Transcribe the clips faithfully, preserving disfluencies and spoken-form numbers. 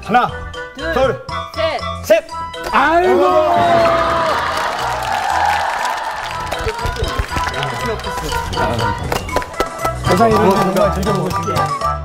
하나, 둘, 둘, 셋. 셋. 아이고. 세상에 이런 거 정말 즐겨보고 싶게.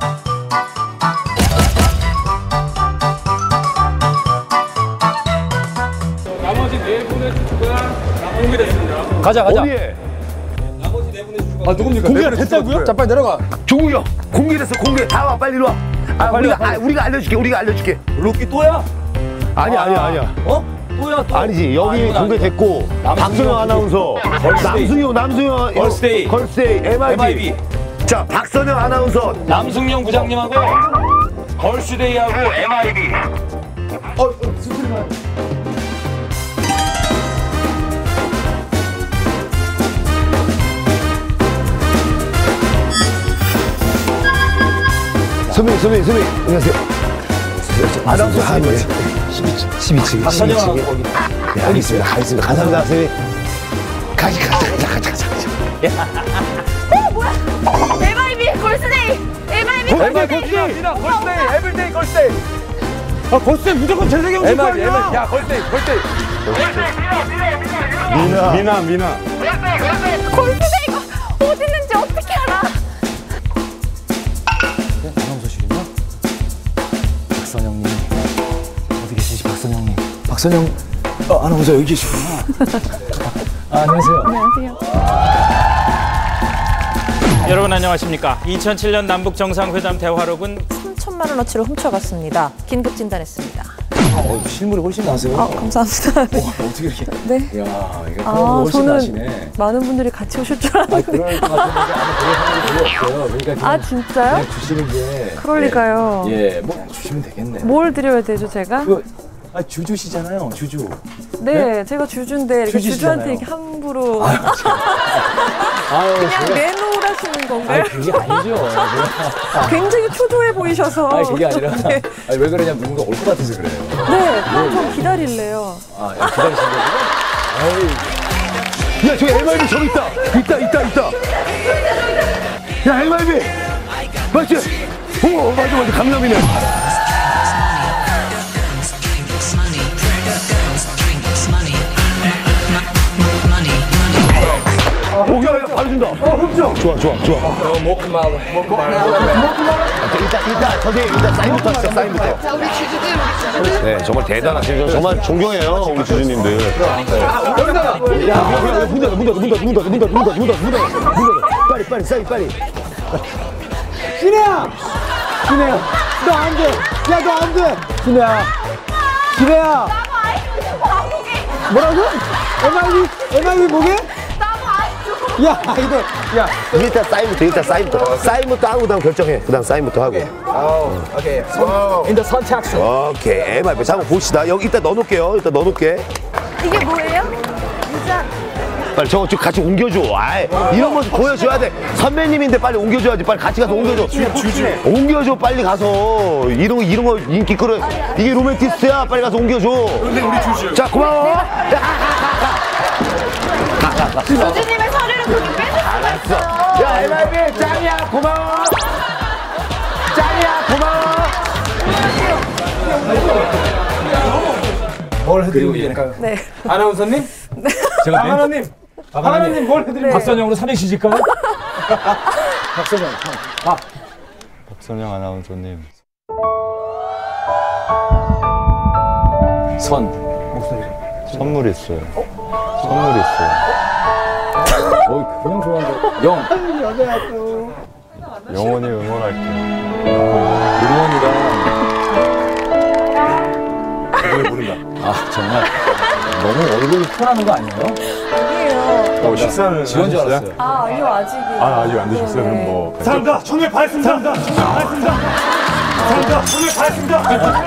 나머지 네 분의 주가 공개됐습니다. 가자, 가자. 어디에? 나머지 네 분의 주가 아 누굽니까? 공개가 됐다고요? 자, 빨리 내려가. 종국이 형 공개됐어. 공개. 다 와. 빨리 이리 와. 아, 빨리 우리가 와, 빨리. 아, 우리가 알려줄게. 우리가 알려줄게. 로키 또야? 아니야 아니야 아니야. 어? 또야 또? 아니지. 여기 아니구나. 공개됐고 박선영 아나운서, 남승용 남승용 걸스데이. 걸스데이 엠아이비. 엠아이비. 자 박선영 아나운서. 남승용 부장님하고 걸스데이하고 엠아이비. 어, 수술만. 선배님 선배님 선배님 안녕하세요. 아나운서 하는 십이 층. 박선영하고 거기. 네 알겠습니다. 가겠습니다. 감사합니다 선배님. 가지 가자 가자 가자 가자. 어 뭐야? 엠아이비 걸스데이. 엠아이비 걸스데이. 미나 걸스데이 에브리데이 걸스데이. 아, 걸스데이 무조건 재석이 형 줄 거 엠아이비 아니야? 엠아이비. 야 걸스데이 걸스데이. 미나 미나, 미나. 걸스데이가 어디 있는지 어떻게 알아? 아나운서실이요? 박선영님 어디 계시지? 박선영님. 박선영 어, 아나운서 여기 계시구나. 아, 안녕하세요. 안녕하세요. 여러분 안녕하십니까. 이천칠 년 남북정상회담 대화록은 삼천만 원어치를 훔쳐갔습니다. 긴급 진단했습니다. 어, 실물이 훨씬 나세요. 아, 감사합니다. 어, 어떻게 이렇게? 네. 야, 이게 아, 훨씬 저는 나시네. 많은 분들이 같이 오실 줄 아, 알았는데. 그럴 것 같은데 아무 그럴 확률이 별로 없어요. 그러니까 그냥, 아, 진짜요? 그냥 주시는 게. 그럴 리가요. 예, 예, 뭐 그냥 주시면 되겠네. 뭘 드려야 되죠, 제가? 그, 아, 주주시잖아요, 주주. 네, 네? 제가 주주인데 이렇게 주주시잖아요. 주주한테 이렇게 함부로 아유, 그냥 제가- 내놓으라시는 아니, 건가요? 그게 아니죠. 굉장히 초조해 보이셔서. 아니, 그게 아니라. 네, 아니, 왜 그러냐면 누군가 올 것 같아서 그래요. 네, 그럼 좀 기다릴래요. 아, 야, 기다리신 거구나? 아이. 야 저기 엠아이비 저기 있다. 있다 있다 있다. 야 엠아이비 맞지? 오 맞아 맞아 강남이네. 오, 야, 야, 바로 준다. 어, 흡정. 좋아, 좋아, 좋아. 어 모크마을. 모크마을. 일단, 일단, 저기, 일단 사인부터 하시죠, 사인부터. 자 우리 주주들 우리 주주들. 네, 정말 대단하시죠. 정말 존경해요, 우리 주주님들. 여기다가. 야, 야, 야, 문 닫아, 문 닫아, 문 닫아, 문 닫아, 문 닫아, 문 닫아, 문 닫아, 문 닫아, 문 닫아. 빨리, 빨리, 사인, 빨리. 신혜야! 신혜야! 너 안 돼! 야, 너 안 돼! 신혜야! 신혜야! 뭐라고? 엠아이비? 엠아이비 뭐게? 야, 이거, 야. 일단 사인부터, 일단 사인부터. 사인부터 하고, 그 다음 결정해. 그 다음 사인부터 하고. 오케이. 인더 선택스. 오케이, 엠아이비. 자, 한번 봅시다. 여기 일단 넣어놓을게요. 일단 넣어놓을게. 이게 뭐예요? 유자. 빨리 저거 좀 같이 옮겨줘. 아이, 이런 모습 보여줘야 돼. 선배님인데 빨리 옮겨줘야지. 빨리 같이 가서 옮겨줘. 주주. 옮겨줘, 빨리 가서. 이런 거, 이런 거 인기 끌어. 이게 로맨티스트야. 빨리 가서 옮겨줘. 근데 우리 주주. 자, 고마워. 주주님의 서류를 거기 뺏을 수가 있어요. 야, 엠아이비 짱이야. 고마워. 짱이야. 고마워. 뭘 해드리면 될까요? 네. 아나운서님? 제가 맨- 하나님. 하나님 뭘 해드리면? 박선영으로 삼행시 질까요? 박선영. 박선영 아나운서님. 선. 목소리. 선물 있어요. 선물 있어요. 어, 그냥 좋아하는데. 영. 영원히 응원할게요. 응원이랑. 그걸 모른다. 아, 정말. 너무 얼굴이 편하는 거 아니에요? 아니에요. 어, 식사는 지원 줄 알았어요. 아, 아니요, 아직이요. 아, 아직 안 드셨어요? 그럼 뭐. 상가, 총을 받습니다. 상가, 총을 받습니다. 상가, 총을 받습니다.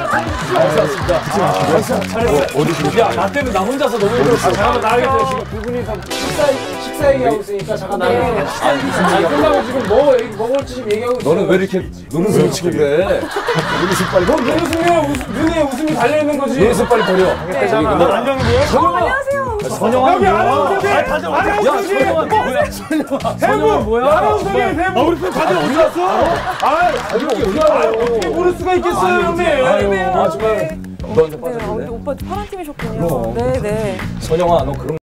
야, 나 때문에 나 혼자서 너무 힘들었어. 잠깐만 나가겠어요. 지금 두 분이서 식사 식사 얘기하고 있으니까 잠깐 나가겠어요. 아니, 끝나고 지금 뭐 얘기- 먹을지 지금 얘기하고 있어. 너는 왜 이렇게 눈웃음을 치고 그래? 눈웃음 빨리 너 눈웃음이야. 웃음, 눈에 웃음이 달려 있는 거지. 눈웃음 빨리 버려. 너 안경이 뭐야? 안녕하세요. 선영아 여기 뭐야? 아나운서님! 야, 선영아 뭐야? 선영아 뭐야? 아나운서님, 대부! 우리 편 다들 어디 갔어? 아, 이거 어디 알아요? 모를 수가 있겠어요, 형님. 아유, 아, 맞추면 너한테 네, 아, 빠졌는데. 우리 오빠 파란 팀이셨군요. 그럼. 네, 네. 선영아 너 그런